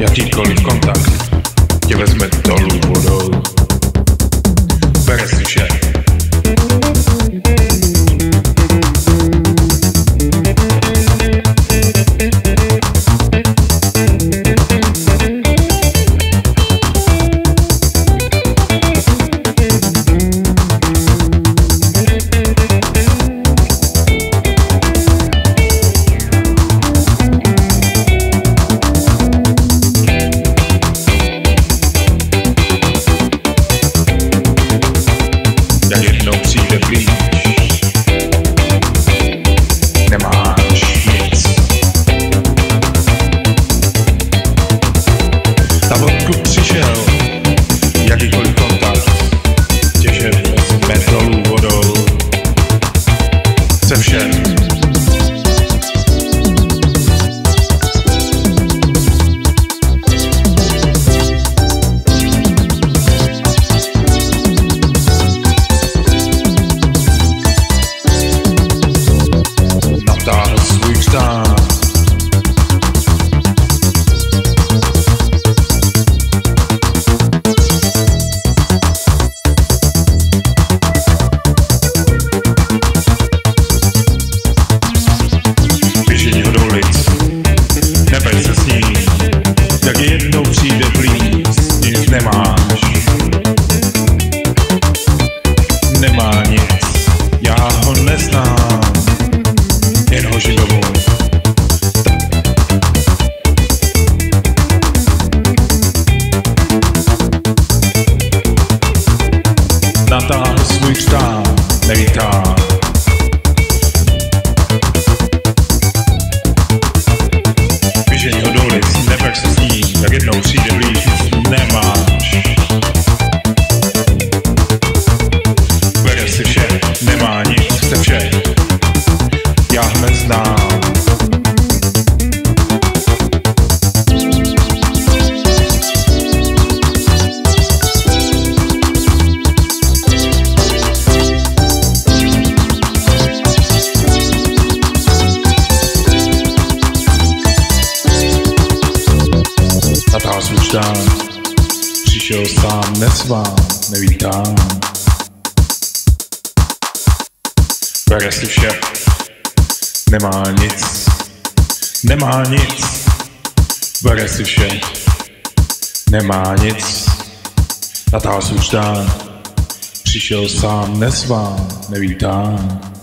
jakýkoliv kontakt tě vezme dolů vodou. Bere si vše. Jak jednou přijde blíž, nemáš nic. Ta odkud přišel, jakýkoliv kontakt těže vezme dolů vodou. Chce vše. Natáhl svůj vstán. Běžení ho do ulic, neber se s ním, jak jednou přijde blíz, nic nemáš. Nemá nic, já ho neznám. Jen ho živou. Natáhl svůj vstán, nevítá. Běžení ho do ulic, neber se s ním, jak jednou přijde blíž, nic nemáš. Bere si vše, nemá nic, chce vše. Já ho neznám. Natáhl svůj vstán, přišel sám, nezván, nevítám. Bere si vše. Nemá nic, nemá nic, bere si vše, nemá nic. Natáhl svůj vstán, přišel sám, nezván, nevítám.